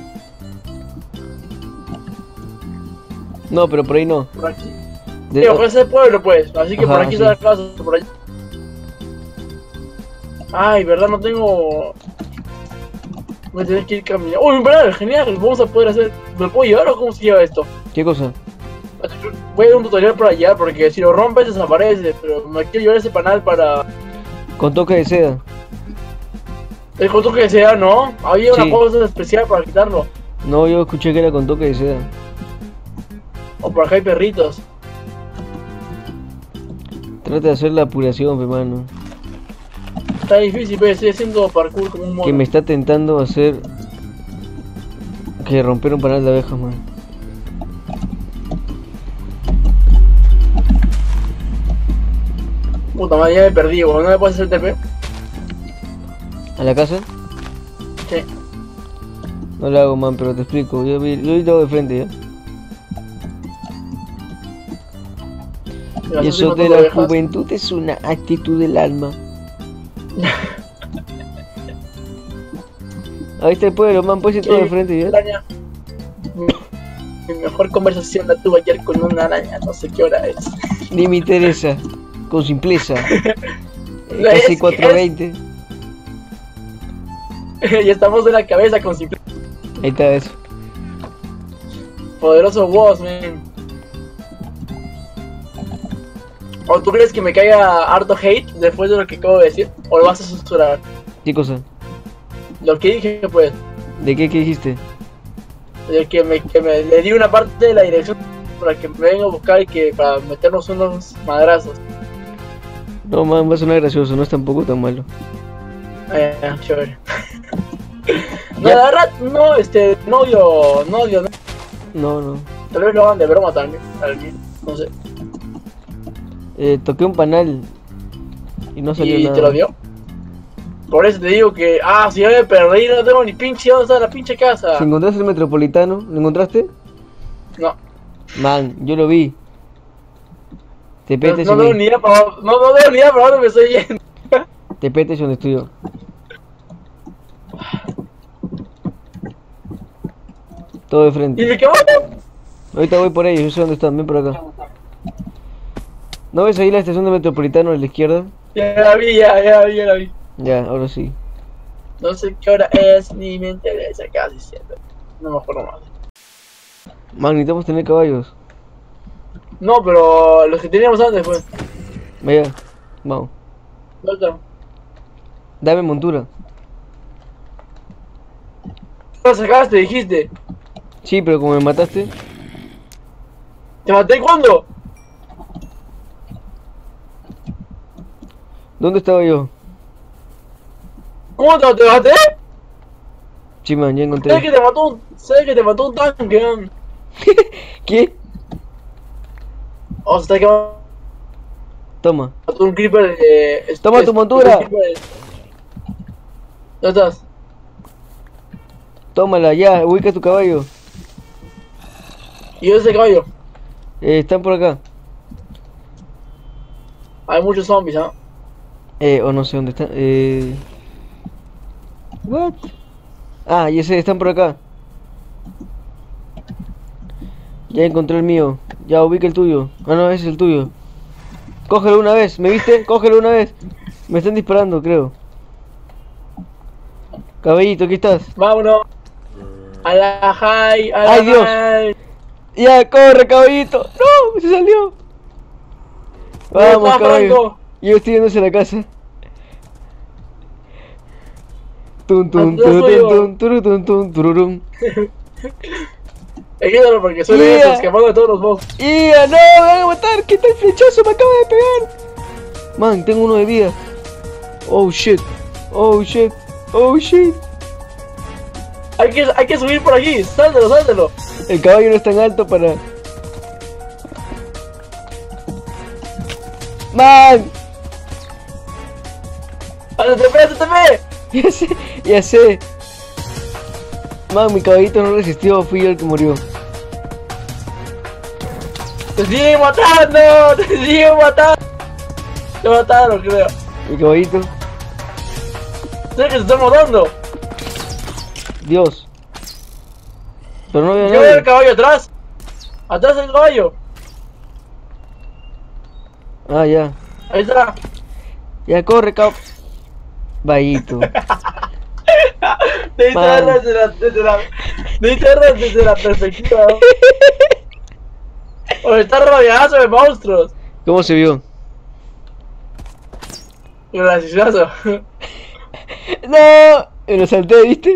No, pero por ahí no. Por aquí. De- Sí, ojalá sea el pueblo, pues. Así que por Ajá, aquí sí. está la casa, por allá. Ay, verdad, no tengo... Voy a tener que ir caminando. ¡Uy, un banal! Genial, vamos a poder hacer... ¿Me puedo llevar o cómo se lleva esto? ¿Qué cosa? Voy a dar un tutorial por allá, porque si lo rompes desaparece. Pero me quiero llevar ese panal para... Con toque de seda. El costo que sea, ¿no? Había una Sí. cosa especial para quitarlo. No, yo escuché que era con toque de seda. O por acá hay perritos. Trata de hacer la apuración, pe, mano. Está difícil, pero estoy haciendo parkour como un mono. Que me está tentando hacer... Que romper un panal de abejas, man. Puta madre, ya me perdí, weón. ¿No me puedes hacer T P? ¿A la casa? Sí. No lo hago, man, pero te explico. Yo, vi- yo lo hago de frente, ¿ya? Las Y eso últimas de dos la ovejas. juventud es una actitud del alma. Ahí está el pueblo, man, puedes ir todo de frente, ¿ya? Araña. Mi, mi mejor conversación la tuve ayer con una araña, no sé qué hora es. Ni me interesa. Con simpleza. Eh, Es Casi que cuatro veinte. Ya estamos en la cabeza con simple. Ahí está eso. Poderoso voz, man. ¿O tú crees que me caiga harto hate después de lo que acabo de decir? ¿O lo vas a censurar? ¿Qué cosa? Lo que dije, pues, ¿De qué, qué dijiste? de que me, que me le di una parte de la dirección para que me venga a buscar y que para meternos unos madrazos. No, man, va a sonar gracioso, no es tampoco tan malo. Eh, chévere. No, Ya. la verdad, no, este, no odio, no odio, no. No, no. Tal vez lo hagan de broma también, alguien, no sé. Eh, toqué un panal y no salió ¿Y nada. te lo dio? Por eso te digo que, ah, si yo me perdí, no tengo ni pinche dónde está la pinche casa. Si encontraste el metropolitano, ¿lo encontraste? No, Man, yo lo vi. Te no, petes no y tengo vi. ni idea para no, no tengo ni idea para dónde me estoy yendo. Te petes donde estoy yo. Todo de ¿Y frente. mi caballo? Ahorita voy por ellos, yo sé dónde están, ven por acá. ¿No ves ahí la estación de metropolitano a la izquierda? Ya la vi, ya, ya la vi, ya la vi. Ya, ahora sí. No sé qué hora es, ni me interesa casi siempre. No me acuerdo más. Man, necesitamos tener caballos. No, pero los que teníamos antes, pues. Vaya, vamos. ¿Dónde están? Dame montura. Lo sacaste, dijiste. Sí, pero como me mataste. ¿Te maté cuándo? ¿Dónde estaba yo? ¿Cómo te, te maté? Sí, man, ya ¿Sabes encontré. que te mató un, ¿sabes que te mató un tanque, man? ¿Qué? O sea, que mató Toma. un creeper de... es- Toma es- tu montura. un creeper de- ¿Dónde estás? Tómala, ya, ubica tu caballo. ¿Y dónde es el caballo? Eh, están por acá. Hay muchos zombies, ¿ah? Eh, o no sé dónde están. Eh... What? Ah, ya sé, están por acá. Ya encontré el mío. Ya ubica el tuyo. Ah, no, ese es el tuyo. Cógelo una vez, ¿me viste? Cógelo una vez. Me están disparando, creo. Caballito, aquí estás. Vámonos. A la high, a la Ay, Dios. high. Ya, corre, caballito. No, se salió. ¿Dónde Vamos, está caballo. Franco? Yo estoy yéndose a la casa. Tun tun Atrás tun tuyo. tun tun tun tun tururum. Ayúdalo porque soy Yeah. de esos escapando de todos los boss. ¡Ya, no! ¡Me van a matar! ¿Qué tal flechazo me acaba de pegar? Man, tengo uno de vida. Oh shit. Oh shit. Oh shit. Hay que, hay que subir por aquí. Sáltalo, sáltalo. El caballo no es tan alto para. Man. ¡Hazte T P, hazte T P! Ya sé, ya sé. Man, mi caballito no resistió, fui yo el que murió. ¡Te siguen matando! ¡Te siguen matando! Te mataron, creo. Mi caballito. Sé que se está matando. Dios. Pero no veo a Yo veo el nadie. caballo atrás. Atrás del caballo. Ah, ya. Ahí está. Ya corre, cab. Vallito. Necesito Man. verlo desde la, desde la, necesito verlo desde la perspectiva. ¿No? O está rodeado de monstruos. ¿Cómo se vio? Gracioso. ¡No! Me lo salté, ¿viste?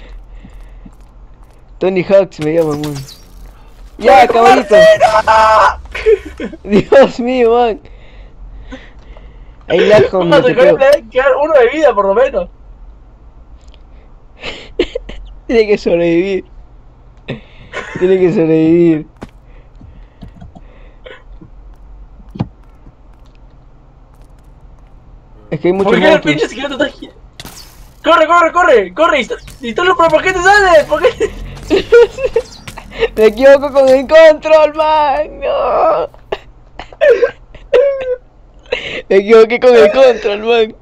Tony Hawks me llama, man. ¡Ya, caballito! Dios mío, man. Hay lag con Uno lo se que creo. puede quedar uno de vida por lo menos. Tiene que sobrevivir. Tiene que sobrevivir. Es que hay muchos ¿Por qué el monstruos. pinche esqueleto está aquí? ¿Qué corre, corre, corre, corre. Y, y tú, pero ¿por qué te sales? ¿Por qué? Me equivoco con el control, man. No. Me equivoqué con el control, man.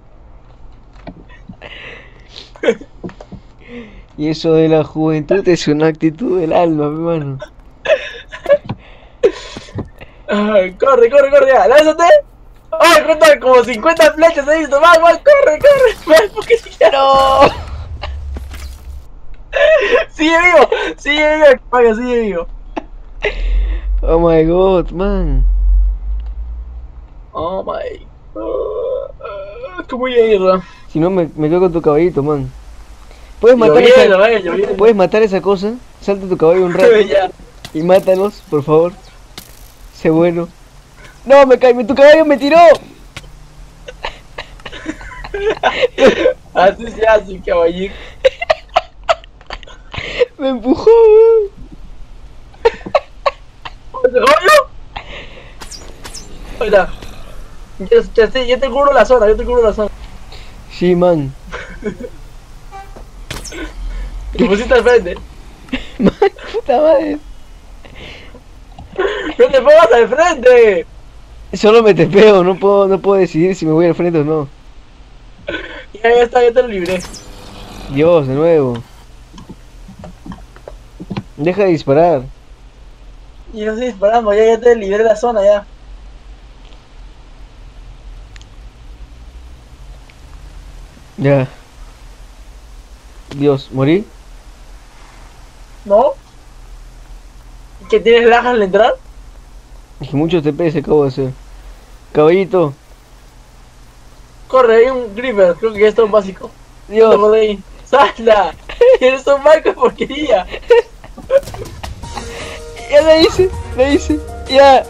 Y eso de la juventud es una actitud del alma, mi hermano. Ay, corre, corre, corre, ya, lánzate. Ay, cuenta como cincuenta flechas ahí, más, más, corre, corre, más, porque si ya ¡No! sigue vivo, sigue vivo, vaya, sigue vivo. Oh my god, man. Oh my god. ¿Cómo voy a ir, no? Si no, me, me quedo con tu caballito, man. ¿Puedes matar, Lloviendo, esa, vaya, lloviendo. ¿Puedes matar esa cosa? Salta tu caballo un rato Ya. y mátalos, por favor. Sé bueno. No, me caí, tu caballo me tiró. Así se hace, caballito. Me empujó, weón. ¿Te caballo? Ahí está. Yo, yo, te- yo te cubro la zona, yo te cubro la zona. Sí, man. Te pusiste al frente. Man, puta madre. ¡No te pongas al frente! Solo me tepeo, no puedo, no puedo decidir si me voy al frente o no. Ya, ya está, ya te lo libré. Dios, de nuevo. Deja de disparar. Y yo estoy disparando, ya, ya te libré la zona, ya. Ya. Dios, ¿morí? ¿No? ¿Que tienes lajas al entrar? Es que muchos T P se acabo de hacer. Caballito. Corre, hay un Gripper, creo que ya está un básico. Dios. Por ahí. ¡Salta! ¡Eres un marco de porquería! Ya la hice, la hice. Ya.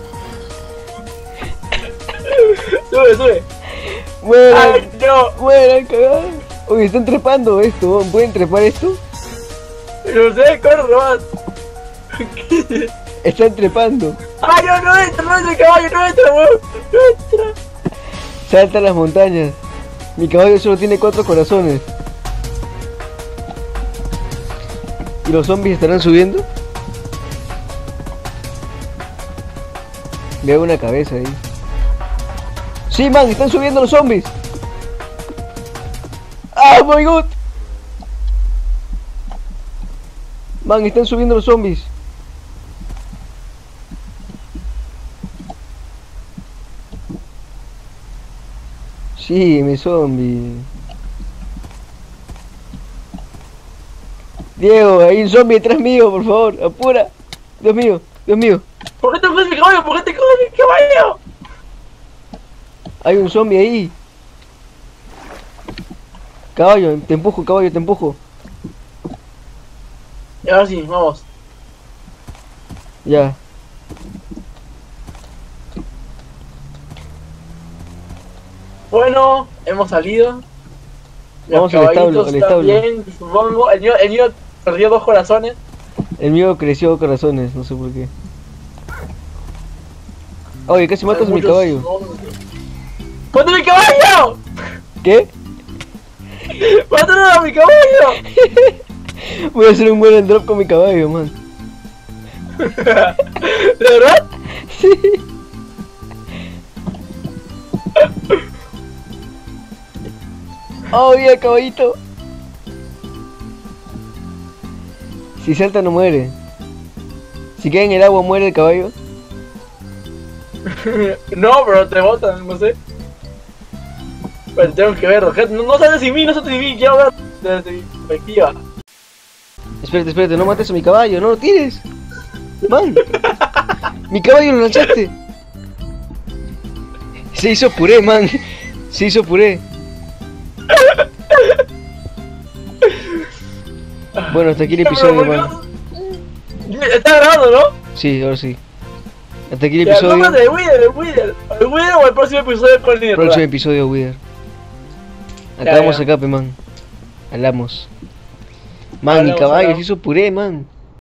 Sube, sube. Mueran, ¡Ay, no! mueran, cagada. Oye, están trepando esto. ¿Pueden trepar esto? No sé, corre, nomás. Están trepando. ¡Ay, no, no entra, no entra el caballo, no entra, weón! ¡No entra! Salta a las montañas. Mi caballo solo tiene cuatro corazones. ¿Y los zombies estarán subiendo? Veo una cabeza ahí. Sí, man, están subiendo los zombies. ¡Ah, my god! Man, están subiendo los zombies. Sí, mi zombie. Diego, hay un zombie detrás mío, por favor, apura. Dios mío, Dios mío. ¿Por qué te coges mi caballo? ¿Por qué te coges mi caballo? Hay un zombie ahí. Caballo, te empujo, caballo, te empujo. Y ahora sí, vamos. Ya. Bueno, hemos salido. Vamos Los al establo, caballitos al están establo. bien, supongo. El mío, el mío perdió dos corazones. El mío creció corazones, no sé por qué. Oye, casi matas a mi Muchos- caballo. ¡Mata mi caballo! ¿Qué? ¡Mataron a mi caballo! Voy a hacer un buen drop con mi caballo, man. ¿De verdad? Sí. Oh, yeah, caballito. Si salta no muere. Si queda en el agua muere el caballo. No, pero te botan, no sé. Pero tengo que ver, gente, no, no sabes sin mí, no sabes sin mí, quiero ver desde mi perspectiva. Espérate, espérate, no mates a mi caballo, no lo tires. Man, mi caballo lo lanzaste. Se hizo puré, man. Se hizo puré. Bueno, hasta aquí el episodio, man. Está grabando, ¿no? Sí, ahora sí. Hasta aquí el Ya, episodio. no, de Wither, de Wither. ¿El Wither o el próximo episodio con el Próximo episodio, Wither. Acabamos acá, pe, man. Hablamos. Man, mi Hablamos, caballo hablamos. se hizo puré, man.